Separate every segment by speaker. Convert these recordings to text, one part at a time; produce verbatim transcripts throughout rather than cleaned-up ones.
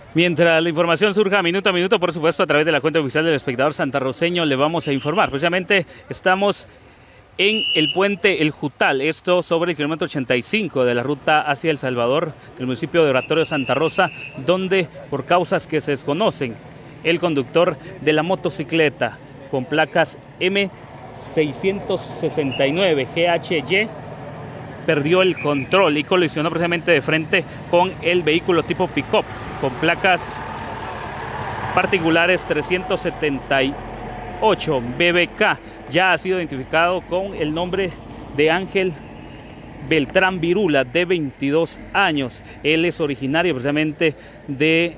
Speaker 1: Mientras la información surja minuto a minuto, por supuesto, a través de la cuenta oficial del Espectador Santarroceño, le vamos a informar. Precisamente estamos en el puente El Jutal, esto sobre el kilómetro ochenta y cinco de la ruta hacia El Salvador, del municipio de Oratorio Santa Rosa, donde por causas que se desconocen, el conductor de la motocicleta con placas M seiscientos sesenta y nueve G H Y perdió el control y colisionó precisamente de frente con el vehículo tipo pick-up con placas particulares trescientos setenta y ocho B B K. Ya ha sido identificado con el nombre de Ángel Beltrán Virula, de veintidós años. Él es originario precisamente de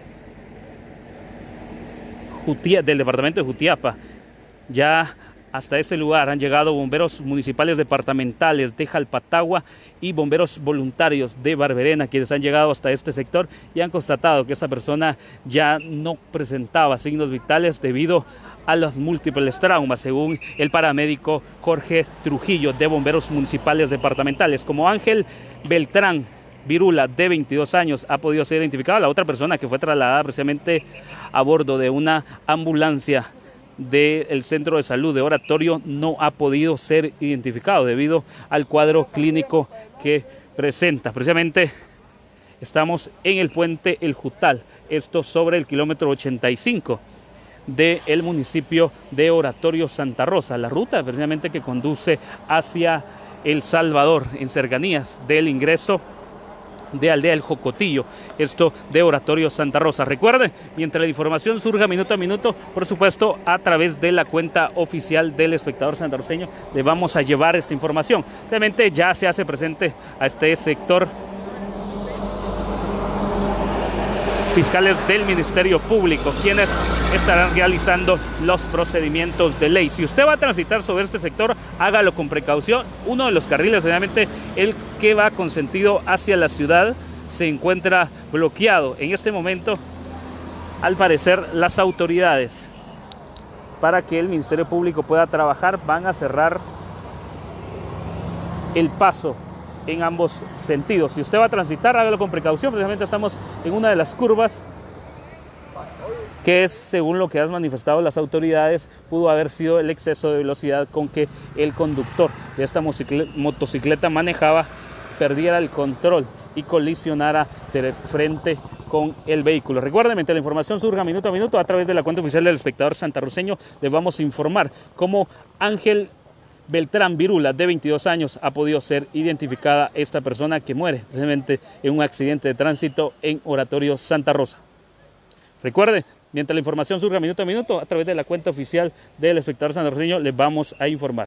Speaker 1: Jutia, del departamento de Jutiapa. Ya hasta este lugar han llegado bomberos municipales departamentales de Jalpatagua y bomberos voluntarios de Barberena, quienes han llegado hasta este sector y han constatado que esta persona ya no presentaba signos vitales debido a los múltiples traumas, según el paramédico Jorge Trujillo, de bomberos municipales departamentales. Como Ángel Beltrán Virula, de veintidós años, ha podido ser identificado, la otra persona que fue trasladada precisamente a bordo de una ambulancia del centro de salud de Oratorio no ha podido ser identificado debido al cuadro clínico que presenta. Precisamente estamos en el puente El Jutal, esto sobre el kilómetro ochenta y cinco del municipio de Oratorio Santa Rosa, la ruta precisamente que conduce hacia El Salvador, en cercanías del ingreso de Aldea El Jocotillo, esto de Oratorio Santa Rosa. Recuerden, mientras la información surja minuto a minuto, por supuesto, a través de la cuenta oficial del Espectador Santarroceño, le vamos a llevar esta información. Obviamente ya se hace presente a este sector fiscales del Ministerio Público, quienes estarán realizando los procedimientos de ley. Si usted va a transitar sobre este sector, hágalo con precaución. Uno de los carriles, realmente el que va con sentido hacia la ciudad, se encuentra bloqueado. En este momento, al parecer, las autoridades, para que el Ministerio Público pueda trabajar, van a cerrar el paso en ambos sentidos. Si usted va a transitar, hágalo con precaución. Precisamente estamos en una de las curvas que es, según lo que han manifestado las autoridades, pudo haber sido el exceso de velocidad con que el conductor de esta motocicleta manejaba, perdiera el control y colisionara de frente con el vehículo. Recuerden, mientras la información surja minuto a minuto, a través de la cuenta oficial del Espectador Santarroceño, les vamos a informar cómo Ángel Beltrán Virula, de veintidós años, ha podido ser identificada esta persona que muere precisamente en un accidente de tránsito en Oratorio Santa Rosa. Recuerde, mientras la información surja minuto a minuto, a través de la cuenta oficial del Espectador Santarroceño, les vamos a informar.